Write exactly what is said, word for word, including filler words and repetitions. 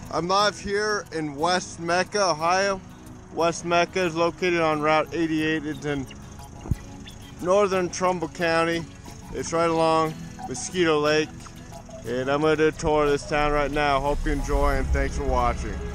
I'm live here in West Mecca, Ohio. West Mecca is located on Route eighty-eight. It's in northern Trumbull County. It's right along Mosquito Lake. And I'm going to do a tour of this town right now. Hope you enjoy and thanks for watching.